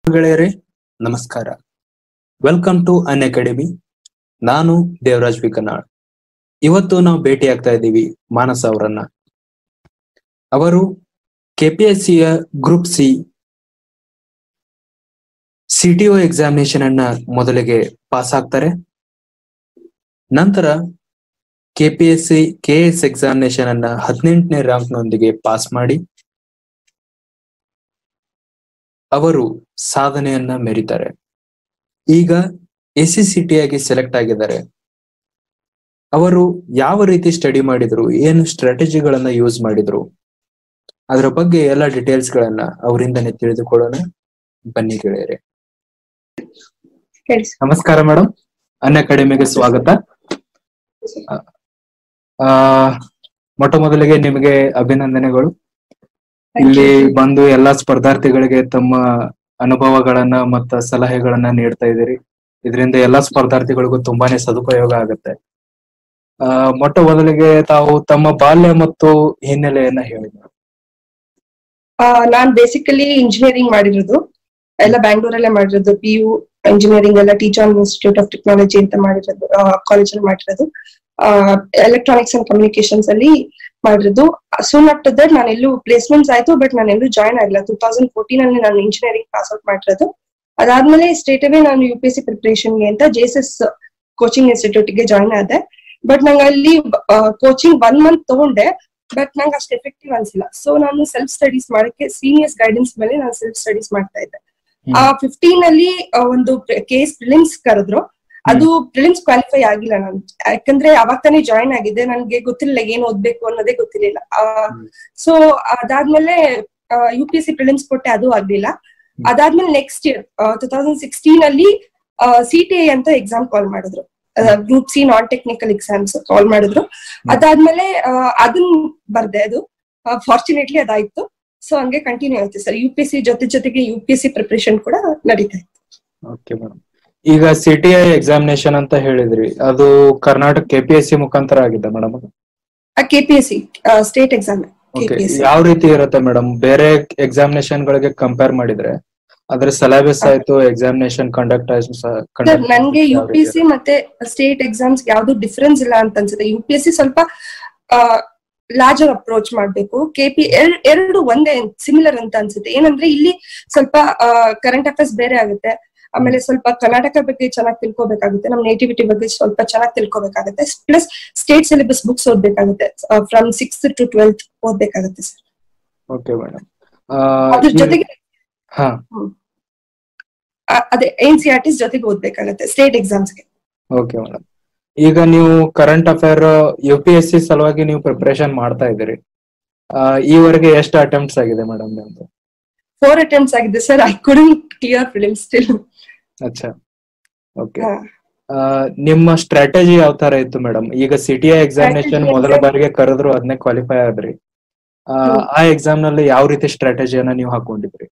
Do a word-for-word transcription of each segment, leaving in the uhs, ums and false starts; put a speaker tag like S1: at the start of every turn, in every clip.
S1: ಗೆಳೆಯರೇ ನಮಸ್ಕಾರ. Welcome to Unacademy. ನಾನು ದೇವರಾಜ್ ವಿಕನಾಳ್. ಇವತ್ತು ನಾವು ಭೇಟಿ ಆಗ್ತಾ ಇದ್ದೀವಿ ಮಾನಸ ಅವರನ್ನ. ಅವರು ಕೆಪಿಎಸ್ಸಿಯ ಗ್ರೂಪ್ ಸಿ ಸಿಟಿಒ ಎಕ್ಸಾಮಿನೇಷನ್ ಅನ್ನ ಮೊದಲಿಗೆ ಪಾಸ್ ಆಗ್ತಾರೆ. ನಂತರ ಕೆಪಿಎಸ್ಸಿ ಕೆಎಸ್ ಎಕ್ಸಾಮಿನೇಷನ್ ಅನ್ನ ಹದಿನೆಂಟನೇ ರ್ಯಾಂಕ್ ನೊಂದಿಗೆ ಪಾಸ್ ಮಾಡಿ ಅವರು ಸಾಧನೆಯನ್ನ ಮೆರೀತಾರೆ. ಈಗ ಎಸ್ ಸಿ ಸಿ ಟಿ ಆಗಿ ಸೆಲೆಕ್ಟ್ ಆಗಿದ್ದಾರೆ. ಅವರು ಯಾವ ರೀತಿ ಸ್ಟಡಿ ಮಾಡಿದ್ರು, ಏನು ಸ್ಟ್ರಾಟಜಿಗಳನ್ನ ಯೂಸ್ ಮಾಡಿದ್ರು, ಅದರ ಬಗ್ಗೆ ಎಲ್ಲ ಡೀಟೇಲ್ಸ್ ಗಳನ್ನ ಅವರಿಂದನೇ ತಿಳಿದುಕೊಳ್ಳೋಣ. ಬನ್ನಿ ಗೆಳೆಯರೆ. ನಮಸ್ಕಾರ ಮೇಡಮ್, ಅನ್ ಅಕಾಡೆಮಿಗೆ ಸ್ವಾಗತ. ಆ ಮೊಟ್ಟ ಮೊದಲಿಗೆ ನಿಮಗೆ ಅಭಿನಂದನೆಗಳು. ಇಲ್ಲಿ ಬಂದು ಎಲ್ಲಾ ಸ್ಪರ್ಧಾರ್ಥಿಗಳಿಗೆ ತಮ್ಮ ಅನುಭವಗಳನ್ನ ಮತ್ತ ಸಲಹೆಗಳನ್ನ ನೀಡ್ತಾ ಇದ್ದೀರಿ. ಇದರಿಂದ ಎಲ್ಲಾ ಸ್ಪರ್ಧಾರ್ಥಿಗಳಿಗೂ ತುಂಬಾನೇ ಸದುಪಯೋಗ ಆಗುತ್ತೆ. ಆ ಮೊಟ್ಟ ಮೊದಲಿಗೆ ತಾವು ತಮ್ಮ ಬಾಲ್ಯ ಮತ್ತು ಹಿನ್ನೆಲೆಯನ್ನ ಹೇಳಿದ್ರು.
S2: ನಾನ್ ಬೇಸಿಕಲಿ ಇಂಜಿನಿಯರಿಂಗ್ ಮಾಡಿರೋದು ಎಲ್ಲ ಬ್ಯಾಂಗ್ಳೂರಲ್ಲೇ ಮಾಡಿರೋದು. ಪಿ ಯು ಇಂಜಿನಿಯರಿಂಗ್ ಎಲ್ಲ ಟೀಚರ್ ಇನ್ಸ್ಟಿಟ್ಯೂಟ್ ಆಫ್ ಟೆಕ್ನಾಲಜಿ ಅಂತ ಮಾಡಿರೋದು, ಕಾಲೇಜಲ್ಲಿ ಮಾಡಿರೋದು. ಎಲೆಕ್ಟ್ರಾನಿಕ್ಸ್ ಅಂಡ್ ಕಮ್ಯುನಿಕೇಶನ್ಸ್ ಅಲ್ಲಿ ಮಾಡಿರೋದು. ಸೂನ್ ಆಫ್ಟರ್ ದಟ್ ನಾನು ಎಲ್ಲೂ ಪ್ಲೇಸ್ಮೆಂಟ್ಸ್ ಆಯ್ತು, ಬಟ್ ನಾನು ಎಲ್ಲೂ ಜಾಯ್ನ್ ಆಗಿಲ್ಲ. ಟೂ ತೌಸಂಡ್ ಫೋರ್ಟೀನ್ ಅಲ್ಲಿ ನಾನು ಇಂಜಿನಿಯರಿಂಗ್ ಪಾಸ್ ಔಟ್ ಮಾಡಿರೋದು. ಅದಾದ್ಮೇಲೆ ಸ್ಟೇಟ್ ಅವೇ ನಾನು ಯು ಪಿ ಎಸ್ ಸಿ ಪ್ರಿಪರೇಷನ್ಗೆ ಅಂತ J S S coaching institute ಗೆ ಜಾಯ್ನ್ ಆದೆ. ಬಟ್ ನಂಗೆ ಅಲ್ಲಿ ಕೋಚಿಂಗ್ ಒನ್ ಮಂತ್ ತಗೊಂಡೆ, ಬಟ್ ನಂಗೆ ಅಷ್ಟು ಎಫೆಕ್ಟಿವ್ ಅನ್ಸಿಲ್ಲ. ಸೊ ನಾನು ಸೆಲ್ಫ್ ಸ್ಟಡೀಸ್ ಮಾಡಕ್ಕೆ ಸೀನಿಯರ್ಸ್ ಗೈಡೆನ್ಸ್ ಮೇಲೆ ನಾನು ಸೆಲ್ಫ್ ಸ್ಟಡೀಸ್ ಮಾಡ್ತಾ ಇದ್ದೆ. ಆ ಫಿಫ್ಟೀನ್ ಅಲ್ಲಿ ಒಂದು ಕೇಸ್ ಪ್ರಿಲಿಮ್ಸ್ ಕರೆದ್ರು. ಅದು ಪ್ರಿಲಿಮ್ಸ್ ಕ್ವಾಲಿಫೈ ಆಗಿಲ್ಲ ನಾನು, ಯಾಕಂದ್ರೆ ಅವಾಗ ತಾನೇ ಜಾಯ್ನ್ ಆಗಿದ್ದೆ. ನನ್ಗೆ ಗೊತ್ತಿರಲಿಲ್ಲ ಏನ್ ಓದ್ಬೇಕು ಅನ್ನೋದೇ ಗೊತ್ತಿರ್ಲಿಲ್ಲ. ಸೊ ಅದಾದ್ಮೇಲೆ U P S C prelims ಕೊಟ್ಟೆ, ಅದು ಆಗ್ಲಿಲ್ಲ. ಅದಾದ್ಮೇಲೆ next year two thousand sixteen ಅಲ್ಲಿ ಸಿ ಟಿ ಐ ಅಂತ ಎಕ್ಸಾಮ್ ಕಾಲ್ ಮಾಡಿದ್ರು. Group C non technical exams call ಮಾಡಿದ್ರು. ಅದಾದ್ಮೇಲೆ ಅದನ್ನ ಬರ್ದೆ. ಅದು ಫಾರ್ಚುನೇಟ್ಲಿ ಅದಾಯ್ತು. ಸೊ ಹಂಗೆ ಕಂಟಿನ್ಯೂ ಆಯ್ತು sir. U P S C ಜೊತೆ ಜೊತೆಗೆ U P S C preparation ಕೂಡ ನಡೀತಾ ಇತ್ತು.
S1: ಓಕೆ ಮೇಡಮ್, ಈಗ ಸಿ ಟಿ ಐ ಎಕ್ಸಾಮಿನೇಷನ್ ಅಂತ ಹೇಳಿದ್ರಿ, ಅದು Karnataka K P S C ಮುಖಾಂತರ ಆಗಿದೆ madam?
S2: K P S C state exam.
S1: ಯಾವ ರೀತಿ ಇರುತ್ತೆ ಮೇಡಮ್? ಬೇರೆ ಎಕ್ಸಾಮಿನೇಷನ್ ಗಳಿಗೆ ಕಂಪೇರ್ ಮಾಡಿದ್ರೆ ಅದ್ರ ಸಿಲೆಬಸ್ ಆಯ್ತು, ಎಕ್ಸಾಮಿನೇಷನ್ ಕಂಡಕ್ಟ್ ಆಯ್ತು.
S2: ನನ್ಗೆ ಯು ಪಿ ಎಸ್ ಸಿ ಮತ್ತೆ ಸ್ಟೇಟ್ ಎಕ್ಸಾಮ್ಸ್ ಯಾವ್ದು ಡಿಫರೆನ್ಸ್ ಇಲ್ಲ ಅಂತ ಅನ್ಸುತ್ತೆ. ಯು ಪಿ ಎಸ್ ಸಿ ಸ್ವಲ್ಪ ಲಾರ್ಜರ್ ಅಪ್ರೋಚ್ ಮಾಡ್ಬೇಕು. ಕೆ ಪಿ ಎರಡು ಒಂದೇ ಸಿಮಿಲರ್ ಅಂತ ಅನ್ಸುತ್ತೆ. ಏನಂದ್ರೆ ಇಲ್ಲಿ ಸ್ವಲ್ಪ ಕರೆಂಟ್ ಅಫೇರ್ಸ್ ಬೇರೆ ಆಗುತ್ತೆ. ಆಮೇಲೆ ಸ್ವಲ್ಪ ಕರ್ನಾಟಕ ಬಗ್ಗೆ ಚೆನ್ನಾಗಿ ತಿಳ್ಕೊಬೇಕಾಗುತ್ತೆ, ನಮ್ ನೇಟಿವಿಟಿ ಬಗ್ಗೆ ಸ್ವಲ್ಪ ಚೆನ್ನಾಗಿ ತಿಳ್ಕೊಬೇಕಾಗುತ್ತೆ. ಪ್ಲಸ್ ಸ್ಟೇಟ್ ಸಿಲೆಬಸ್ ಬುಕ್ಸ್ ಓದ್ಬೇಕಾಗುತ್ತೆ. ಫ್ರಮ್ ಸಿಕ್ಸ್ತ್ ಟು ಟ್ವೆಲ್ತ್ ಓದ್ಬೇಕಾಗುತ್ತೆ ಸರ್.
S1: Okay madam.
S2: ಅದ್ರ ಜೊತೆಗೆ ಅದೇ ಎನ್ ಸಿ ಆರ್ ಟಿಸ್ ಜೊತೆಗೆ ಓದ್ಬೇಕಾಗುತ್ತೆ ಸ್ಟೇಟ್ ಎಕ್ಸಾಮ್ಸ್ಗೆ.
S1: Okay madam. ಈಗ ನೀವು current affair U P S C ಸಲುವಾಗಿ ನೀವು ಪ್ರಿಪರೇಷನ್ ಮಾಡ್ತಾ ಇದ್ದೀರಿ. ಈವರೆಗೆ ಎಷ್ಟು ಅಟೆಂಪ್ಟ್ಸ್ ಆಗಿದೆ ಮೇಡಮ್ ನಿಮ್ದು?
S2: ಫೋರ್ ಅಟೆಂಪ್ಟ್ಸ್ ಆಗಿದೆ sir. I couldn't clear prelims still.
S1: ಅಚ್ಚಾ, ಓಕೆ. ನಿಮ್ಮ ಸ್ಟ್ರಾಟಜಿ ಯಾವ ತರ ಇತ್ತು ಮೇಡಮ್? ಈಗ ಸಿ ಟಿ ಐ ಎಕ್ಸಾಮಿನೇಷನ್ ಮೊದಲ ಬಾರಿಗೆ ಕರೆದ್ರು, ಅದನ್ನೇ ಕ್ವಾಲಿಫೈ ಆದ್ರಿ. ಆ ಎಕ್ಸಾಮ್ ನಲ್ಲಿ ಯಾವ ರೀತಿ ಸ್ಟ್ರಾಟಜಿಯನ್ನ ನೀವು ಹಾಕೊಂಡಿದ್ರಿ?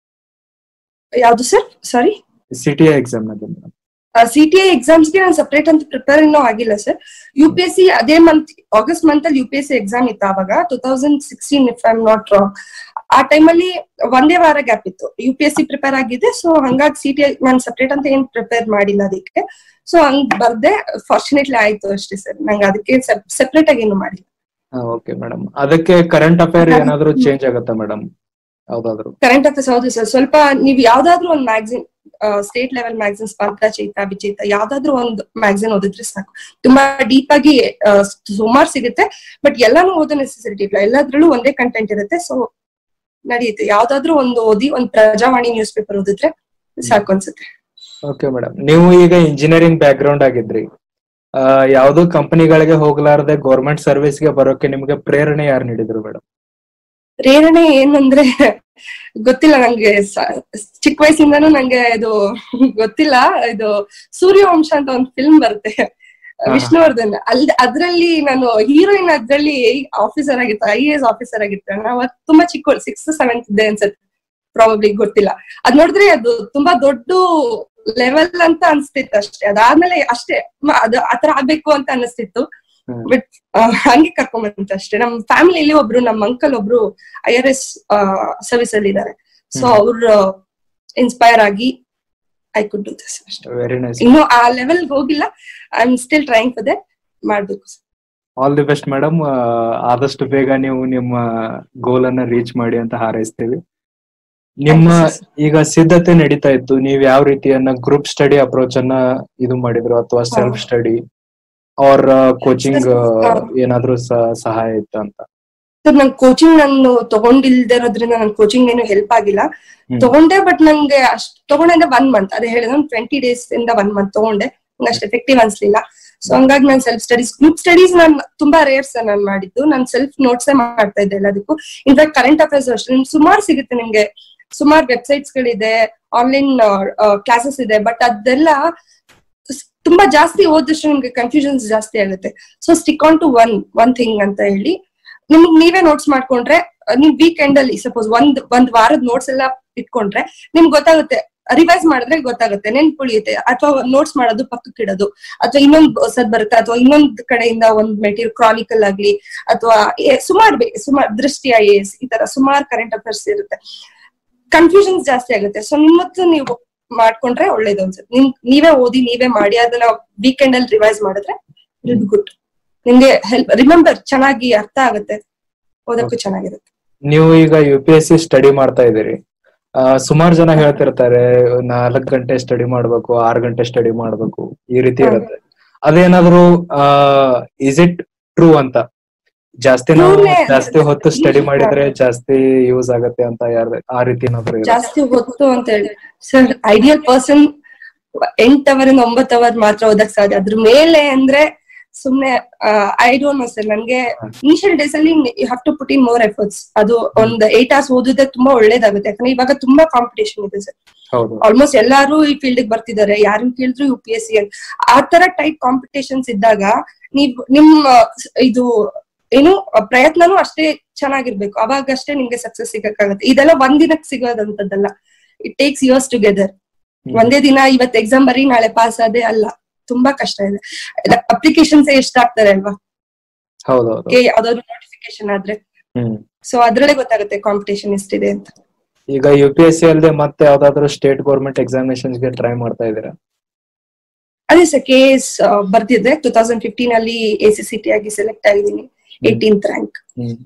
S2: ಯಾವ್ದು sir? Sorry,
S1: C T I exam ನಲ್ಲಿ madam.
S2: C T I exams ಗೆ ನಾನು ಸಪರೇಟ್ ಅಂತ ಪ್ರಿಪೇರ್ ಇನ್ನೂ ಆಗಿಲ್ಲ sir. U P S C ಅದೇ ಮಂತ್ ಆಗಸ್ಟ್ ಮಂತ್ ಅಲ್ಲಿ U P S C exam ಇತ್ತು ಅವಾಗ, two thousand sixteen if I am not wrong. ಆ ಟೈಮಲ್ಲಿ ಒಂದೇ ವಾರ ಗ್ಯಾಪ್ ಇತ್ತು. U P S C prepare ಆಗಿದೆ. ಸೊ ಹಂಗಾಗಿ ಸಿ ಟಿ ಐ ನಾನು ಸಪರೇಟ್ ಅಂತ ಏನ್ ಪ್ರಿಪೇರ್ ಮಾಡಿಲ್ಲ ಅದಕ್ಕೆ. ಸೊ ಹಂಗ್ ಬರ್ದೆ, ಫಾರ್ಚುನೇಟ್ಲಿ ಆಯ್ತು ಅಷ್ಟೇ ಸರ್. ನಂಗೆ ಅದಕ್ಕೆ ಸೆಪರೇಟ್ ಆಗಿ ಏನು ಮಾಡಿಲ್ಲ.
S1: Okay madam. ಅದಕ್ಕೆ ಕರೆಂಟ್ ಅಫೇರ್ ಏನಾದ್ರು ಚೇಂಜ್ ಆಗುತ್ತಾ ಮೇಡಮ್? ಯಾವ್ದಾದ್ರು
S2: ಕರೆಂಟ್ ಅಫೇರ್ಸ್? ಹೌದು ಸರ್. ಸ್ವಲ್ಪ ನೀವು ಯಾವ್ದಾದ್ರು ಒಂದು ಮ್ಯಾಗಝಿನ್, ಸ್ಟೇಟ್ ಲೆವೆಲ್ ಮ್ಯಾಗಝಿನ್, ಸ್ಪರ್ಧಾ ಚೈತ, ವಿಜೇತ, ಯಾವ್ದಾದ್ರು ಒಂದು ಮ್ಯಾಗಝಿನ್ ಓದಿದ್ರೆ ಸಾಕು. ತುಂಬಾ ಡೀಪ್ ಆಗಿ ಸುಮಾರು ಸಿಗುತ್ತೆ, ಬಟ್ ಎಲ್ಲಾನು ಓದೋ ನೆಸೆಸಿಟಿ ಇಲ್ಲ. ಎಲ್ಲದ್ರಲ್ಲೂ ಒಂದೇ ಕಂಟೆಂಟ್ ಇರುತ್ತೆ. ಸೊ ನಡೆಯುತ್ತೆ. ಯಾವ್ದಾದ್ರು ಒಂದು ಓದಿ, ಒಂದ್ ಪ್ರಜಾವಾಣಿ ನ್ಯೂಸ್ ಪೇಪರ್ ಓದಿದ್ರೆ ಸಾಕು ಅನ್ಸುತ್ತೆ.
S1: Okay madam. ನೀವು ಈಗ ಇಂಜಿನಿಯರಿಂಗ್ ಬ್ಯಾಕ್ ಗ್ರೌಂಡ್ ಆಗಿದ್ರಿ. ಆ ಯಾವ್ದು ಕಂಪನಿಗಳಿಗೆ ಹೋಗ್ಲಾರ್ದೆ ಗೌರ್ಮೆಂಟ್ ಸರ್ವಿಸ್ಗೆ ಬರೋಕೆ ನಿಮ್ಗೆ ಪ್ರೇರಣೆ ಯಾರು ನೀಡಿದ್ರು ಮೇಡಮ್?
S2: ಪ್ರೇರಣೆ ಏನಂದ್ರೆ ಗೊತ್ತಿಲ್ಲ ನಂಗೆ. ಚಿಕ್ಕ ವಯಸ್ಸಿಂದಾನು ನಂಗೆ ಇದು ಗೊತ್ತಿಲ್ಲ. ಇದು ಸೂರ್ಯವಂಶ ಅಂತ ಒಂದು ಫಿಲ್ಮ್ ಬರುತ್ತೆ, ವಿಷ್ಣುವರ್ಧನ್. ಅಲ್ಲಿ ಅದ್ರಲ್ಲಿ ನಾನು ಹೀರೋಯಿನ್ ಅದ್ರಲ್ಲಿ ಆಫೀಸರ್ ಆಗಿರ್ತಾರೆ, ಐ ಎ ಎಸ್ ಆಫೀಸರ್ ಆಗಿರ್ತಾರೆ. ನಾವು ತುಂಬಾ ಚಿಕ್ಕ, ಸಿಕ್ಸ್ತ್ ಸೆವೆಂತ್ ಇದ್ದೆ ಅನ್ಸುತ್ತೆ, ಪ್ರಾಬಬ್ಲಿ, ಗೊತ್ತಿಲ್ಲ. ಅದ್ ನೋಡಿದ್ರೆ ಅದು ತುಂಬಾ ದೊಡ್ಡ ಲೆವೆಲ್ ಅಂತ ಅನ್ಸ್ತಿತ್ತು ಅಷ್ಟೇ. ಅದಾದ್ಮೇಲೆ ಅಷ್ಟೇ ಅದು ಆತರ ಆಗ್ಬೇಕು ಅಂತ ಅನಿಸ್ತಿತ್ತು. ಬಟ್ ಹಂಗೆ ಕರ್ಕೊಂಬಂತ ಅಷ್ಟೇ. ನಮ್ ಫ್ಯಾಮಿಲಿಯಲ್ಲಿ ಒಬ್ರು, ನಮ್ ಅಂಕಲ್ ಒಬ್ರು ಐ ಆರ್ ಎಸ್ ಸರ್ವಿಸ್ ಅಲ್ಲಿ ಇದ್ದಾರೆ. ಸೊ ಅವ್ರ ಇನ್ಸ್ಪೈರ್ ಆಗಿ I could do this.
S1: Very nice.
S2: ಇನ್ನು ಆ ಲೆವೆಲ್ ಹೋಗಿಲ್ಲ, I am still trying for that. ಮಾಡ್ಬೇಕು.
S1: All the best madam. ಆದಷ್ಟು ಬೇಗ ನೀವು ನಿಮ್ಮ ಗೋಲ್ ಅನ್ನ ರೀಚ್ ಮಾಡಿ ಅಂತ ಹಾರೈಸ್ತೀವಿ. ನಿಮ್ಮ ಈಗ ಸಿದ್ಧತೆ ನಡೀತಾ ಇತ್ತು, ನೀವ್ ಯಾವ ರೀತಿಯನ್ನ ಗ್ರೂಪ್ ಸ್ಟಡಿ ಅಪ್ರೋಚ್ ಅನ್ನ ಇದು ಮಾಡಿದ್ರು ಅಥವಾ ಸೆಲ್ಫ್ ಸ್ಟಡಿ ಆರ್ ಕೋಚಿಂಗ್ ಏನಾದ್ರು ಸಹಾಯ ಇತ್ತು ಅಂತ?
S2: ಸರ್ ನನ್ ಕೋಚಿಂಗ್ ನಾನು ತಗೊಂಡಿಲ್ದೇ ಇರೋದ್ರಿಂದ ನನ್ ಕೋಚಿಂಗ್ ಏನು ಹೆಲ್ಪ್ ಆಗಿಲ್ಲ. ತಗೊಂಡೆ ಬಟ್ ನಂಗೆ ಅಷ್ಟ್ ತಗೊಂಡೆ ಒನ್ ಮಂತ್, ಅದೇ ಹೇಳಿದ್ರೆ ಟ್ವೆಂಟಿ ಡೇಸ್ ಇಂದ ಒನ್ ಮಂತ್ ತಗೊಂಡೆ, ನಂಗೆ ಅಷ್ಟು ಎಫೆಕ್ಟಿವ್ ಅನ್ಸ್ಲಿಲ್ಲ. ಸೊ ಹಂಗಾಗಿ ನಾನು ಸೆಲ್ಫ್ ಸ್ಟಡೀಸ್ ಗ್ರೂಪ್ ಸ್ಟಡೀಸ್ ನಾನು ತುಂಬಾ ರೇರ್ ಸರ್ ನಾನು ಮಾಡಿದ್ದು. ನಾನು ಸೆಲ್ಫ್ ನೋಟ್ಸ್ ಮಾಡ್ತಾ ಇದ್ದೆ ಎಲ್ಲದಕ್ಕೂ. ಇನ್ಫ್ಯಾಕ್ಟ್ ಕರೆಂಟ್ ಅಫೇರ್ಸ್ ಅಷ್ಟೇ ಸುಮಾರು ಸಿಗುತ್ತೆ ನಿಮ್ಗೆ, ಸುಮಾರು ವೆಬ್ಸೈಟ್ಸ್ ಗಳಿದೆ, ಆನ್ಲೈನ್ ಕ್ಲಾಸಸ್ ಇದೆ. ಬಟ್ ಅದೆಲ್ಲ ತುಂಬಾ ಜಾಸ್ತಿ ಓದಷ್ಟು ನಿಮ್ಗೆ ಕನ್ಫ್ಯೂಷನ್ಸ್ ಜಾಸ್ತಿ ಆಗುತ್ತೆ. So stick on to one one thing ಅಂತ ಹೇಳಿ ನಿಮ್ಗೆ ನೀವೇ ನೋಟ್ಸ್ ಮಾಡ್ಕೊಂಡ್ರೆ, ನಿಮ್ ವೀಕೆಂಡ್ ಅಲ್ಲಿ ಸಪೋಸ್ ಒಂದ್ ಒಂದ್ ವಾರದ ನೋಟ್ಸ್ ಎಲ್ಲ ಇಟ್ಕೊಂಡ್ರೆ ನಿಮ್ಗೆ ಗೊತ್ತಾಗುತ್ತೆ, ರಿವೈಸ್ ಮಾಡಿದ್ರೆ ಗೊತ್ತಾಗುತ್ತೆ, ನೆನ್ಪುಳಿಯುತ್ತೆ. ಅಥವಾ ನೋಟ್ಸ್ ಮಾಡೋದು ಪಕ್ಕಕ್ಕೆ ಇಡೋದು, ಅಥವಾ ಇನ್ನೊಂದ್ ಹೊಸದ್ ಬರುತ್ತೆ, ಅಥವಾ ಇನ್ನೊಂದ್ ಕಡೆಯಿಂದ ಒಂದ್ ಮೆಟೀರಿಯಲ್ ಕ್ರಾನಿಕಲ್ ಆಗ್ಲಿ, ಅಥವಾ ಸುಮಾರು ಸುಮಾರು ದೃಷ್ಟಿ ಐ ಎ ಎಸ್, ಈ ತರ ಸುಮಾರು ಕರೆಂಟ್ ಅಫೇರ್ಸ್ ಇರುತ್ತೆ. ಕನ್ಫ್ಯೂಷನ್ಸ್ ಜಾಸ್ತಿ ಆಗುತ್ತೆ. ಸೊ ನಿಮ್ಮತ್ತು ನೀವು ಮಾಡ್ಕೊಂಡ್ರೆ ಒಳ್ಳೇದು ಅನ್ಸುತ್ತೆ. ನಿಮ್ ನೀವೇ ಓದಿ ನೀವೇ ಮಾಡಿ ಅದನ್ನ ವೀಕೆಂಡ್ ಅಲ್ಲಿ ರಿವೈಸ್ ಮಾಡಿದ್ರೆ ಇಟ್ ಬಿ ಗುಡ್. ನಿಮ್ಗೆ ಹೆಲ್ಪ್ ರಿಮೆಂಬರ್ ಚೆನ್ನಾಗಿ ಅರ್ಥ ಆಗುತ್ತೆ, ಓದಕ್ಕೂ ಚೆನ್ನಾಗಿರುತ್ತೆ.
S1: ನೀವು ಈಗ U P S C study ಮಾಡ್ತಾ ಇದ್ದೀರಿ, ಸುಮಾರು ಜನ ಹೇಳ್ತಿರ್ತಾರೆ ನಾಲ್ಕ್ ಗಂಟೆ ಸ್ಟಡಿ ಮಾಡ್ಬೇಕು, ಆರ್ ಗಂಟೆ ಸ್ಟಡಿ ಮಾಡ್ಬೇಕು, ಈ ರೀತಿ ಇರುತ್ತೆ. ಅದೇನಾದ್ರು ಇಸ್ ಇಟ್ ಟ್ರೂ ಅಂತ? ಜಾಸ್ತಿ ನಾವು ಜಾಸ್ತಿ ಹೊತ್ತು ಸ್ಟಡಿ ಮಾಡಿದ್ರೆ ಜಾಸ್ತಿ ಯೂಸ್ ಆಗತ್ತೆ ಅಂತ ಯಾರು ಆ ರೀತಿ ಏನಾದ್ರು?
S2: ಜಾಸ್ತಿ ಹೊತ್ತು ಅಂತ ಹೇಳಿ sir, ideal person eight hour ಇಂದ ಒಂಬತ್ ಅವರ್ ಮಾತ್ರ ಓದಕ್ ಸಾಧ್ಯ. ಅದ್ರ ಮೇಲೆ ಅಂದ್ರೆ ಸುಮ್ನೆ ಐ ಡೋಂಟ್ ನೋ ಸರ್. ನನ್ಗೆ ಇನಿಷಿಯಲ್ ಡೇಸ್ ಅಲ್ಲಿ you have to put in more efforts. ಅದು ಒಂದ್ ಏಟ್ ಅವರ್ಸ್ ಓದಿದ್ರೆ ತುಂಬಾ ಒಳ್ಳೇದಾಗುತ್ತೆ. ಯಾಕಂದ್ರೆ ಇವಾಗ ತುಂಬಾ ಕಾಂಪಿಟೇಷನ್ ಇದೆ ಸರ್. ಆಲ್ಮೋಸ್ಟ್ ಎಲ್ಲಾರು ಈ ಫೀಲ್ಡ್ ಬರ್ತಿದ್ದಾರೆ, ಯಾರನ್ನ ಕೇಳಿದ್ರು ಯು ಪಿ ಎಸ್ ಸಿ ಅಂತ. ಆ ತರ ಟೈಪ್ ಕಾಂಪಿಟೇಷನ್ಸ್ ಇದ್ದಾಗ ನೀವ್ ನಿಮ್ ಇದು ಏನು ಪ್ರಯತ್ನನೂ ಅಷ್ಟೇ ಚೆನ್ನಾಗಿರ್ಬೇಕು, ಅವಾಗಷ್ಟೇ ನಿಮ್ಗೆ ಸಕ್ಸಸ್ ಸಿಗಕ್ಕಾಗತ್ತೆ. ಇದೆಲ್ಲ ಒಂದ್ ದಿನಕ್ಕೆ ಸಿಗೋದಂತದ್ದಲ್ಲ, ಇಟ್ ಟೇಕ್ಸ್ ಇಯರ್ಸ್ ಟುಗೆದರ್. ಒಂದೇ ದಿನ ಇವತ್ ಎಕ್ಸಾಮ್ ಬರೀ ನಾಳೆ ಪಾಸ್ ಆದೆ ಅಲ್ಲ, ತುಂಬಾ ಕಷ್ಟ ಇದೆ. ಅಪ್ಲಿಕೇಶನ್ಸ್ ಎಷ್ಟಾಗ್ತಾರೆ ಅಲ್ವಾ ಯಾವ್ದಾದ್ರು ನೋಟಿಫಿಕೇಶನ್ ಆದ್ರೆ. ಸೊ ಅದ್ರಲ್ಲೇ ಗೊತ್ತಾಗುತ್ತೆ ಕಾಂಪಿಟೇಷನ್ ಎಷ್ಟಿದೆ ಅಂತ.
S1: ಈಗ ಯು ಪಿ ಎಸ್ ಸಿ ಅಲ್ಲದೆ ಮತ್ತೆ ಯಾವ್ದಾದ್ರು ಸ್ಟೇಟ್ ಗೌರ್ಮೆಂಟ್ ಎಕ್ಸಾಮಿನೇಷನ್ಸ್ ಗೆ ಟ್ರೈ ಮಾಡ್ತಾ ಇದೀರಾ?
S2: ಅದೇ ಸರ್, ಕೆ ಎಸ್ ಬರ್ದಿದ್ದೆ. ಟೂ ತೌಸಂಡ್ ಫಿಫ್ಟೀನ್ ಅಲ್ಲಿ ಎ ಸಿ ಸಿ ಟಿ ಆಗಿ ಸೆಲೆಕ್ಟ್ ಆಗಿದ್ದೀನಿ, ಏಟೀನ್ತ್ ರ್ಯಾಂಕ್.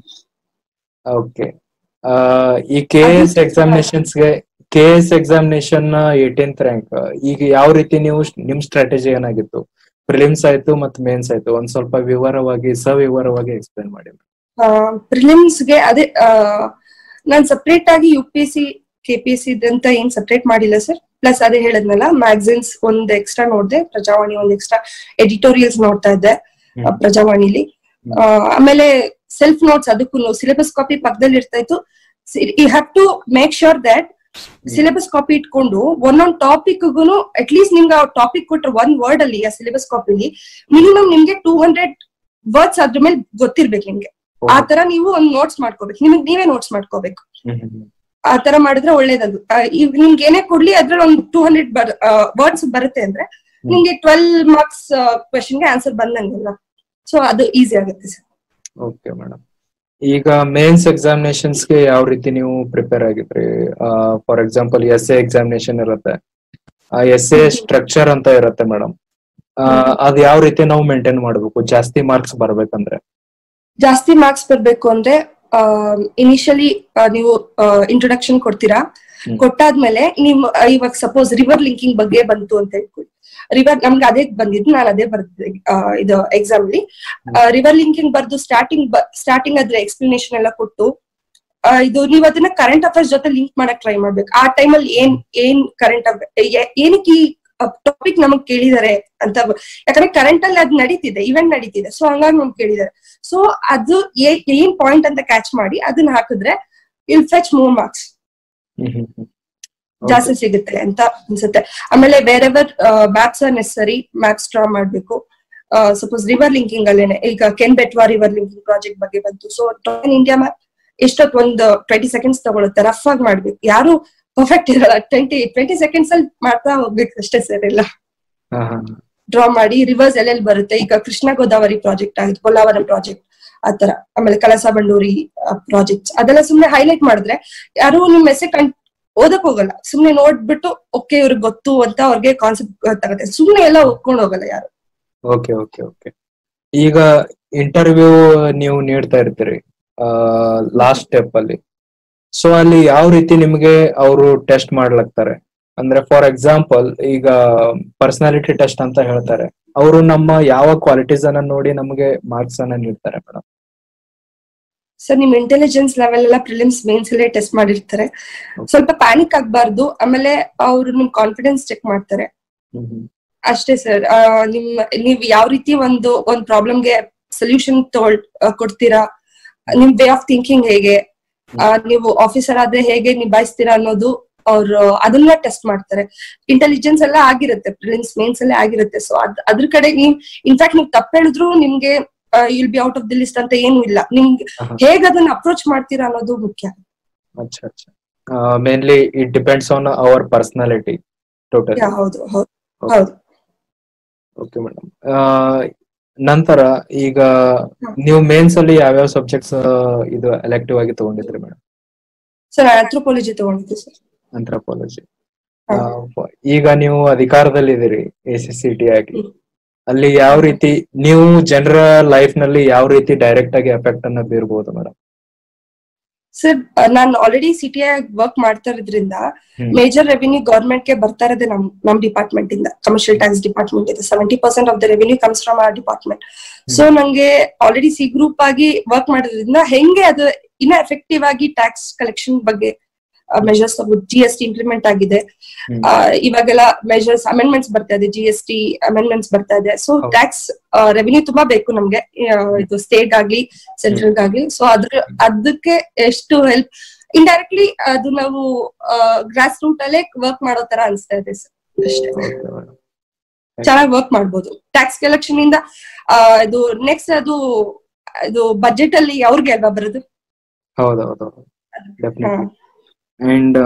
S1: ಓಕೆ. ಈ ಕೆ ಎಸ್ ಎಕ್ಸಾಮಿನೇಷನ್ಸ್ ಗೆ K S examination eighteenth rank, ಈಗ ಯಾವ ರೀತಿ ನೀವು ನಿಮ್ ಸ್ಟ್ರಾಟಜಿ ಏನಾಗಿತ್ತು? ಪ್ರಿಲಿಮ್ಸ್ ಆಯ್ತು ಮತ್ತೆ ಮೇನ್ಸ್ ಆಯ್ತು, ಒಂದ್ ಸ್ವಲ್ಪ ವಿವರವಾಗಿ ಸವಿವರವಾಗಿ ಎಕ್ಸ್ಪ್ಲೇನ್ ಮಾಡಿ.
S2: ಪ್ರಿಲಿಮ್ಸ್ ಗೆ ಅದೇ ನಾನ್ ಸಪ್ರೇಟ್ ಆಗಿ U P S C K P S C ಅಂತ ಏನ್ ಸಪ್ರೇಟ್ ಮಾಡಿಲ್ಲ ಸರ್. ಪ್ಲಸ್ ಅದೇ ಹೇಳದ್ನಲ್ಲ, ಮ್ಯಾಗಝಿನ್ಸ್ ಒಂದ್ ಎಕ್ಸ್ಟ್ರಾ ನೋಡ್ದೆ, ಪ್ರಜಾವಾಣಿ ಒಂದ್ ಎಕ್ಸ್ಟ್ರಾ ಎಡಿಟೋರಿಯಲ್ಸ್ ನೋಡ್ತಾ ಇದ್ದೆ ಪ್ರಜಾವಾಣಿಲಿ. ಆಮೇಲೆ ಸೆಲ್ಫ್ ನೋಟ್ಸ್, ಅದಕ್ಕೂ ಸಿಲೆಬಸ್ ಕಾಪಿ ಪಕ್ಕದಲ್ಲಿ ಇರ್ತಾ ಇತ್ತು. You have to make sure that syllabus copy ಇಟ್ಕೊಂಡು ಒಂದೊಂದ್ ಟಾಪಿಕ್ ಗುನು ಅಟ್ ಲೀಸ್ಟ್ ನಿಮ್ಗೆ ಆ ಟಾಪಿಕ್ ಕೊಟ್ರೆ ಒಂದ್ ವರ್ಡ್ ಅಲ್ಲಿ ಆ ಸಿಲೆಬಸ್ ಕಾಪಿಲಿ ಮಿನಿಮಮ್ ನಿಮ್ಗೆ ಟೂ ಹಂಡ್ರೆಡ್ ವರ್ಡ್ಸ್ ಅದ್ರ ಮೇಲೆ ಗೊತ್ತಿರ್ಬೇಕು ನಿಮ್ಗೆ. ಆ ತರ ನೀವು ಒಂದ್ ನೋಟ್ಸ್ ಮಾಡ್ಕೋಬೇಕು, ನಿಮಗ್ ನೀವೇ ನೋಟ್ಸ್ ಮಾಡ್ಕೋಬೇಕು. ಆ ತರ ಮಾಡಿದ್ರೆ ಒಳ್ಳೇದದು. ಈಗ ನಿಮ್ಗೆ ಏನೇ ಕೊಡ್ಲಿ ಅದ್ರಲ್ಲಿ ಒಂದು ಟೂ ಹಂಡ್ರೆಡ್ ವರ್ಡ್ಸ್ ಬರುತ್ತೆ ಅಂದ್ರೆ ನಿಮ್ಗೆ ಟ್ವೆಲ್ ಮಾರ್ಕ್ಸ್ ಕ್ವೆಶನ್ ಗೆ ಆನ್ಸರ್ ಬಂದಂಗಿಲ್ಲ. ಸೊ ಅದು ಈಸಿ ಆಗುತ್ತೆ ಸರ್.
S1: Okay madam. ಈಗ ಮೇನ್ಸ್ ಎಕ್ಸಾಮಿನೇಷನ್ಸ್ ಗೆ ಯಾವ ರೀತಿ ನೀವು ಪ್ರಿಪೇರ್ ಆಗಿದ್ರಿ? For example S A examination ಇರುತ್ತೆ, ಆ ಎಸ್ ಎ ಸ್ಟ್ರಕ್ಚರ್ ಅಂತ ಇರುತ್ತೆ ಮೇಡಮ್, ಅದ್ ಯಾವ ರೀತಿ ನಾವು ಮೇಂಟೈನ್ ಮಾಡ್ಬೇಕು ಜಾಸ್ತಿ ಮಾರ್ಕ್ಸ್ ಬರ್ಬೇಕಂದ್ರೆ?
S2: ಜಾಸ್ತಿ ಮಾರ್ಕ್ಸ್ ಬರ್ಬೇಕು ಅಂದ್ರೆ ಇನಿಷಿಯಲಿ ನೀವು ಇಂಟ್ರೊಡಕ್ಷನ್ ಕೊಡ್ತೀರಾ, ಕೊಟ್ಟಾದ್ಮೇಲೆ ನಿಮ್ ಇವಾಗ ಸಪೋಸ್ ರಿವರ್ ಲಿಂಕಿಂಗ್ ಬಗ್ಗೆ ಬಂತು ಅಂತ ಹೇಳ್ಕೊಳ್ಳಿ. ರಿವರ್ ನಮ್ಗೆ ಅದೇ ಬಂದಿದ್ದು, ನಾನು ಅದೇ ಬರ್ದಿದ್ದೆ ಇದು ಎಕ್ಸಾಮ್ ಅಲ್ಲಿ. ರಿವರ್ ಲಿಂಕಿಂಗ್ ಬರ್ದು ಸ್ಟಾರ್ಟಿಂಗ್ ಸ್ಟಾರ್ಟಿಂಗ್ ಅದ್ರ ಎಕ್ಸ್ಪ್ಲನೇಷನ್ ಎಲ್ಲ ಕೊಟ್ಟು ಇದು ನೀವ್ ಅದನ್ನ ಕರೆಂಟ್ ಅಫೇರ್ಸ್ ಜೊತೆ ಲಿಂಕ್ ಮಾಡಕ್ ಟ್ರೈ ಮಾಡ್ಬೇಕು. ಆ ಟೈಮಲ್ಲಿ ಏನ್ ಏನ್ ಕರೆಂಟ್ ಅಫೇರ್ ಏನಕ್ಕೆ ಈ ಟಾಪಿಕ್ ನಮಗ್ ಕೇಳಿದಾರೆ ಅಂತ, ಯಾಕಂದ್ರೆ ಕರೆಂಟ್ ಅಲ್ಲಿ ಅದ್ ನಡೀತಿದೆ, ಇವೆಂಟ್ ನಡೀತಿದೆ. ಸೊ ಹಂಗಾಗಿ ನಮ್ಗೆ ಕೇಳಿದಾರೆ. ಸೊ ಅದು ಏನ್ ಪಾಯಿಂಟ್ ಅಂತ ಕ್ಯಾಚ್ ಮಾಡಿ ಅದನ್ನ ಹಾಕಿದ್ರೆ ಇಲ್ ಫೆಚ್ ಮೋರ್ ಮಾರ್ಕ್ಸ್, ಜಾಸ್ತಿ ಸಿಗುತ್ತೆ ಅಂತ ಅನ್ಸುತ್ತೆ. ಆಮೇಲೆ ಬೇರೆವರ್ maps are necessary, maps draw ಮಾಡ್ಬೇಕು. ಸಪೋಸ್ ರಿವರ್ ಲಿಂಕಿಂಗ್ ಅಲ್ಲೇನೆ ಈಗ Ken Betwa river linking project ಬಗ್ಗೆ ಬಂತು. ಸೊ ಇಂಡಿಯಾ ಮ್ಯಾಪ್ ಎಷ್ಟೊತ್ ಒಂದು ಟ್ವೆಂಟಿ ಸೆಕೆಂಡ್ಸ್ ತಗೊಳುತ್ತೆ, ರಫ್ ಆಗಿ ಮಾಡ್ಬೇಕು. ಯಾರು ಪರ್ಫೆಕ್ಟ್ ಇರಲ್ಲ, ಟ್ವೆಂಟಿ ಟ್ವೆಂಟಿ ಸೆಕೆಂಡ್ಸ್ ಅಲ್ಲಿ ಮಾಡ್ತಾ ಹೋಗ್ಬೇಕು ಅಷ್ಟೇ ಸರ್. ಎಲ್ಲ ಡ್ರಾ ಮಾಡಿ ರಿವರ್ಸ್ ಎಲ್ಲೆಲ್ಲಿ ಬರುತ್ತೆ. ಈಗ ಕೃಷ್ಣ ಗೋದಾವರಿ ಪ್ರಾಜೆಕ್ಟ್ ಆಗಿದೆ, ಪೊಲ್ಲಾವರಂ ಪ್ರಾಜೆಕ್ಟ್, ಆತರ. ಆಮೇಲೆ ಕಳಸಾ ಬಂಡೂರಿ ಪ್ರಾಜೆಕ್ಟ್ಸ್ ಅದೆಲ್ಲ ಸುಮ್ನೆ ಹೈಲೈಟ್ ಮಾಡಿದ್ರೆ ಯಾರು ನಿಮ್ ಮೆಸೇಜ್ ಓದಕ್ ಹೋಗಲ್ಲ, ಸುಮ್ನೆ ನೋಡ್ಬಿಟ್ಟು ಓಕೆ ಇವ್ರಿಗೆ ಗೊತ್ತು ಅಂತ ಅವ್ರಿಗೆ ಕಾನ್ಸೆಪ್ಟ್ ಗೊತ್ತಾಗುತ್ತೆ, ಸುಮ್ನೆ ಎಲ್ಲ ಒಪ್ಕೊಂಡು ಹೋಗಲ್ಲ ಯಾರು.
S1: ಓಕೆ ಓಕೆ ಓಕೆ ಈಗ ಇಂಟರ್ವ್ಯೂ ನೀವು ನೀಡ್ತಾ ಇರ್ತೀರಿ ಲಾಸ್ಟ್ ಸ್ಟೆಪ್ ಅಲ್ಲಿ, ಸೊ ಅಲ್ಲಿ ಯಾವ ರೀತಿ ನಿಮ್ಗೆ ಅವರು ಟೆಸ್ಟ್ ಮಾಡ್ಲಾಗ್ತಾರೆ? ಅಂದ್ರೆ ಫಾರ್ ಎಕ್ಸಾಂಪಲ್ ಈಗ ಪರ್ಸನಾಲಿಟಿ ಟೆಸ್ಟ್ ಅಂತ ಹೇಳ್ತಾರೆ, ಅವರು ನಮ್ಮ ಯಾವ ಕ್ವಾಲಿಟೀಸ್ ಅನ್ನ ನೋಡಿ ನಮಗೆ ಮಾರ್ಕ್ಸ್ ಅನ್ನ ನೀಡ್ತಾರೆ ಮೇಡಮ್?
S2: ಸರ್ ನಿಮ್ ಇಂಟೆಲಿಜೆನ್ಸ್ ಲೆವೆಲ್ ಎಲ್ಲ ಪ್ರಿಲಿಮ್ಸ್ ಮೇನ್ಸ್ ಅಲ್ಲೇ ಟೆಸ್ಟ್ ಮಾಡಿರ್ತಾರೆ. ಸ್ವಲ್ಪ ಪ್ಯಾನಿಕ್ ಆಗ್ಬಾರ್ದು, ಆಮೇಲೆ ಅವ್ರು ನಿಮ್ ಕಾನ್ಫಿಡೆನ್ಸ್ ಚೆಕ್ ಮಾಡ್ತಾರೆ ಅಷ್ಟೇ ಸರ್. ನಿಮ್ ನೀವ್ ಯಾವ ರೀತಿ ಒಂದು ಒಂದ್ ಪ್ರಾಬ್ಲಮ್ಗೆ ಸೊಲ್ಯೂಷನ್ ತಗೊಳ್ ಕೊಡ್ತೀರಾ, ನಿಮ್ ವೇ ಆಫ್ ಥಿಂಕಿಂಗ್ ಹೇಗೆ, ನೀವು ಆಫೀಸರ್ ಆದ್ರೆ ಹೇಗೆ ನಿಭಾಯಿಸ್ತೀರಾ ಅನ್ನೋದು ಅವ್ರು ಅದನ್ನ ಟೆಸ್ಟ್ ಮಾಡ್ತಾರೆ. ಇಂಟೆಲಿಜೆನ್ಸ್ ಎಲ್ಲ ಆಗಿರುತ್ತೆ, ಪ್ರಿಲಿಮ್ಸ್ ಮೇನ್ಸ್ ಅಲ್ಲೇ ಆಗಿರುತ್ತೆ. ಸೊ ಅದ್ ಅದ್ರ ಕಡೆ ನೀವ್ ಇನ್ಫ್ಯಾಕ್ಟ್ ನೀವ್ ತಪ್ಪು ಹೇಳಿದ್ರು ನಿಮ್ಗೆ will be out of the list ಅಂತ ಏನು ಇಲ್ಲ, ನಿಮ್ಗೆ ಹೇಗ್ ಅದನ್ನ ಅಪ್ರೋಚ್ ಮಾಡ್ತೀರಾ ಅನ್ನೋದು ಮುಖ್ಯ.
S1: ಅಚ್ಚಾ ಅಚ್ಚಾ mainly it depends on our personality total.
S2: ಹೌದು ಹೌದು ಹೌದು.
S1: ಓಕೆ ಮೇಡಮ್, ನಂತರ ಈಗ ನೀವು ಮೇನ್ಸ್ ಅಲ್ಲಿ ಯಾವ್ಯಾವ ಸಬ್ಜೆಕ್ಟ್ಸ್ ಇದು ಎಲೆಕ್ಟಿವ್ ಆಗಿ ತಗೊಂಡಿದ್ರಿ ಮೇಡಮ್?
S2: ಸರ್ ಆಂಥ್ರೋಪಾಲಜಿ ತಗೊಂಡಿದ್ದೆ ಸರ್.
S1: ಆಂಥ್ರೋಪಾಲಜಿ. ಈಗ ನೀವು ಅಧಿಕಾರದಲ್ಲಿ ಇದೀರಿ ಎ ಸಿ ಸಿ ಟಿ ಆಗಿ, ಅಲ್ಲಿ ಯಾವ ರೀತಿ ನೀವು ಜನರ ಲೈಫ್ ನಲ್ಲಿ ಯಾವ ರೀತಿ ಡೈರೆಕ್ಟ್ ಆಗಿ ಎಫೆಕ್ಟ್ ಅನ್ನ ಬೀರ್ಬೋದು ಮೇಡಮ್?
S2: ಸರ್ ನಾನು ಆಲ್ರೆಡಿ ಸಿಟಿ ಆಗಿ ವರ್ಕ್ ಮಾಡ್ತಾ ಇರೋದ್ರಿಂದ ಮೇಜರ್ ರೆವಿನ್ಯೂ ಗವರ್ಮೆಂಟ್ ಗೆ ಬರ್ತಾ ಇರೋದೇ ನಮ್ ನಮ್ ಡಿಪಾರ್ಟ್ಮೆಂಟ್ ಇಂದ, ಕಮರ್ಷಿಯಲ್ ಟ್ಯಾಕ್ಸ್ ಡಿಪಾರ್ಟ್ಮೆಂಟ್ ಇದೆ. Seventy percent of the revenue comes from our department. So ನಂಗೆ ಆಲ್ರೆಡಿ ಸಿ ಗ್ರೂಪ್ ಆಗಿ ವರ್ಕ್ ಮಾಡೋದ್ರಿಂದ ಹೆಂಗೆ ಅದು ಇನ್ನ ಎಫೆಕ್ಟಿವ್ ಆಗಿ ಟ್ಯಾಕ್ಸ್ ಕಲೆಕ್ಷನ್ ಬಗ್ಗೆ measures G S T implement ಆಗಿದೆ, ಇವಾಗೆಲ್ಲ ಮೆಜರ್ಸ್ ಅಮೆಂಡ್ಮೆಂಟ್ಸ್ ಬರ್ತಾ ಇದೆ, ಜಿ ಎಸ್ ಟಿ ಅಮೆಂಡ್ಮೆಂಟ್ಸ್ ಬರ್ತಾ ಇದೆ. ಸೊ ಟ್ಯಾಕ್ಸ್ ರೆವಿನ್ಯೂ ತುಂಬಾ ಬೇಕು ನಮ್ಗೆ, ಇದು ಸ್ಟೇಟ್ ಆಗ್ಲಿ ಸೆಂಟ್ರಲ್ ಆಗ್ಲಿ. ಸೊ ಅದ್ರ ಅದಕ್ಕೆ ಎಷ್ಟು ಹೆಲ್ಪ್ ಇಂಡೈರೆಕ್ಟ್ಲಿ ಅದು ನಾವು ಗ್ರಾಸ್ ರೂಟ್ ಅಲ್ಲೇ ವರ್ಕ್ ಮಾಡೋ ತರ ಅನ್ಸ್ತಾ ಇದೆ ಸರ್. ಅಷ್ಟೇ, ಚೆನ್ನಾಗಿ ವರ್ಕ್ ಮಾಡ್ಬೋದು. ಟ್ಯಾಕ್ಸ್ ಕಲೆಕ್ಷನ್ ಇಂದ ಇದು ನೆಕ್ಸ್ಟ್ ಅದು ಇದು ಬಜೆಟ್ ಅಲ್ಲಿ ಅವ್ರಿಗೆ ಅಲ್ವಾ ಬರೋದು?
S1: ಹೌದೌದು. ಅಂಡ್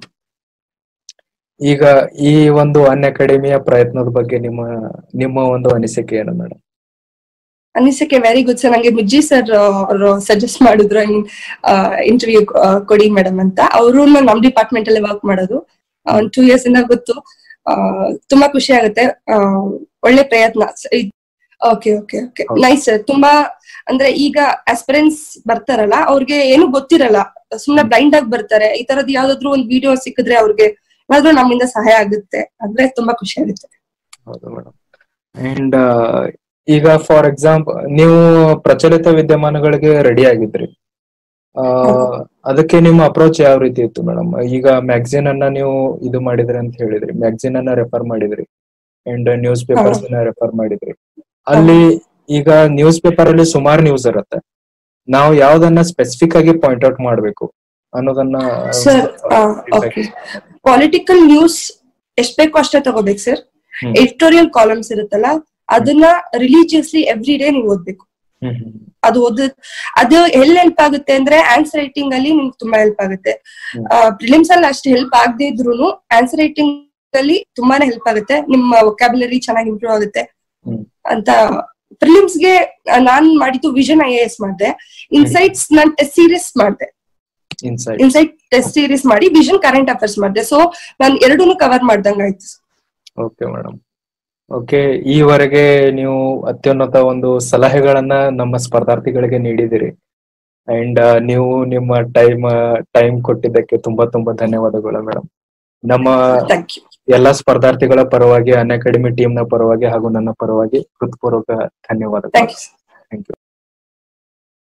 S1: ಈಗ ಈ ಒಂದು ಅನ್ ಅಕಾಡೆಮಿಯ ಪ್ರಯತ್ನದ ಬಗ್ಗೆ ನಿಮ್ಮ ನಿಮ್ಮ ಒಂದು ಅನಿಸಿಕೆ ಏನು ಮೇಡಮ್?
S2: ಅನಿಸಿಕೆ ವೆರಿ ಗುಡ್ ಸರ್. ನಂಗೆ ಮಿಜ್ಜಿ ಸರ್ ಅವರು ಸಜೆಸ್ಟ್ ಮಾಡಿದ್ರು ಇಂಟರ್ವ್ಯೂ ಕೊಡಿ ಮೇಡಮ್ ಅಂತ. ಅವರು ನಮ್ ಡಿಪಾರ್ಟ್ಮೆಂಟ್ ಅಲ್ಲಿ ವರ್ಕ್ ಮಾಡೋದು ಒಂದ್ ಟೂ ಇಯರ್ಸ್ ಇಂದ ಗೊತ್ತು. ತುಂಬಾ ಖುಷಿ ಆಗುತ್ತೆ, ಒಳ್ಳೆ ಪ್ರಯತ್ನ. Okay okay okay nice sir. ತುಂಬಾ ಅಂದ್ರೆ ಈಗ ಆಸ್ಪಿರೆಂಟ್ಸ್ ಬರ್ತಾರಲ್ಲ, ಅವ್ರಿಗೆ ಏನು ಗೊತ್ತಿರಲ್ಲ, ಸುಮ್ನೆ ಬ್ಲೈಂಡ್ ಆಗಿ ಬರ್ತಾರೆ. ಈ ತರದ್ ಯಾವ್ದಾದ್ರು ಒಂದ್ ವಿಡಿಯೋ ಸಿಕ್ಕಿದ್ರೆ ಅವ್ರಿಗೆ ಏನಾದ್ರು ನಮ್ಮಿಂದ ಸಹಾಯ ಆಗುತ್ತೆ ಅಂದ್ರೆ ತುಂಬಾ ಖುಷಿ ಆಗುತ್ತೆ.
S1: ಹೌದು ಮೇಡಮ್. ಅಂಡ್ ಈಗ ಫಾರ್ ಎಕ್ಸಾಂಪಲ್ ನೀವು ಪ್ರಚಲಿತ ವಿದ್ಯಮಾನಗಳಿಗೆ ರೆಡಿ ಆಗಿದ್ರಿ, ಅದಕ್ಕೆ ನಿಮ್ಮ ಅಪ್ರೋಚ್ ಯಾವ ರೀತಿ ಇತ್ತು ಮೇಡಮ್? ಈಗ ಮ್ಯಾಗಝಿನ್ ಅನ್ನ ನೀವು ಇದು ಮಾಡಿದ್ರಿ ಅಂತ ಹೇಳಿದ್ರಿ, ಮ್ಯಾಗಝಿನ್ ಅನ್ನ ರೆಫರ್ ಮಾಡಿದ್ರಿ ಅಂಡ್ ನ್ಯೂಸ್ ಪೇಪರ್ಸ್ ಅನ್ನ ರೆಫರ್ ಮಾಡಿದ್ರಿ. ಅಲ್ಲಿ ಈಗ ನ್ಯೂಸ್ ಪೇಪರ್ ಅಲ್ಲಿ ಸುಮಾರು ನ್ಯೂಸ್ ಇರುತ್ತೆ, ನಾವು ಯಾವ್ದನ್ನ ಸ್ಪೆಸಿಫಿಕ್ ಆಗಿ ಪಾಯಿಂಟ್ ಔಟ್ ಮಾಡ್ಬೇಕು ಅನ್ನೋದನ್ನ.
S2: ಸರ್ ಪೊಲಿಟಿಕಲ್ ನ್ಯೂಸ್ ಎಷ್ಟ್ ಬೇಕು ಅಷ್ಟೇ ತಗೋಬೇಕು ಸರ್. ಎಡಿಟೋರಿಯಲ್ ಕಾಲಮ್ಸ್ ಇರುತ್ತಲ್ಲ, ಅದನ್ನ ರಿಲಿಜಿಯಸ್ಲಿ ಎವ್ರಿ ಡೇ ನೀವು ಓದ್ಬೇಕು. ಅದು ಓದ ಅದು ಎಲ್ಲಿ ಹೆಲ್ಪ್ ಆಗುತ್ತೆ ಅಂದ್ರೆ ಆನ್ಸರ್ ರೈಟಿಂಗ್ ಅಲ್ಲಿ ನಿಮ್ಗೆ ತುಂಬಾ ಹೆಲ್ಪ್ ಆಗುತ್ತೆ. ಪ್ರಿಲಿಮ್ಸ್ ಅಲ್ಲಿ ಅಷ್ಟು ಹೆಲ್ಪ್ ಆಗದೆ ಇದ್ರು ಆನ್ಸರ್ ರೈಟಿಂಗ್ ಅಲ್ಲಿ ತುಂಬಾನೇ ಹೆಲ್ಪ್ ಆಗುತ್ತೆ. ನಿಮ್ಮ ವೊಕ್ಯಾಬುಲರಿ ಚೆನ್ನಾಗಿ ಇಂಪ್ರೂವ್ ಆಗುತ್ತೆ ಅಂತ. ಪ್ರಿಲಿಮ್ಸ್ ಗೆ ನಾನ್ ಮಾಡಿದ್ದು ವಿಷನ್ ಐ ಎ ಎಸ್ ಮಾಡಿದೆ, ಇನ್ಸೈಟ್ಸ್ ನಾನ್ ಟೆಸ್ಟ್ ಸೀರೀಸ್ ಮಾಡಿದೆ. ಇನ್ಸೈಟ್ ಟೆಸ್ಟ್ ಸೀರೀಸ್ ಮಾಡಿ ವಿಷನ್ ಕರೆಂಟ್ ಅಫೇರ್ಸ್ ಮಾಡಿದೆ. ಸೊ ನಾನು ಎರಡೂನು ಕವರ್ ಮಾಡ್ದಂಗ ಆಯ್ತು.
S1: Okay madam. ಓಕೆ, ಈವರೆಗೆ ನೀವು ಅತ್ಯುನ್ನತ ಒಂದು ಸಲಹೆಗಳನ್ನ ನಮ್ಮ ಸ್ಪರ್ಧಾರ್ಥಿಗಳಿಗೆ ನೀಡಿದಿರಿ. ಅಂಡ್ ನೀವು ನಿಮ್ಮ ಟೈಮ್ ಟೈಮ್ ಕೊಟ್ಟಿದ್ದಕ್ಕೆ ತುಂಬಾ ತುಂಬಾ ಧನ್ಯವಾದಗಳು ಮೇಡಮ್. ನಮ್ಮ ಎಲ್ಲಾ ಸ್ಪರ್ಧಾರ್ಥಿಗಳ ಪರವಾಗಿ, ಅನ್ ಅಕಾಡೆಮಿ ಟೀಮ್ ನ ಪರವಾಗಿ ಹಾಗೂ ನನ್ನ ಪರವಾಗಿ ಹೃತ್ಪೂರ್ವಕ ಧನ್ಯವಾದಗಳು.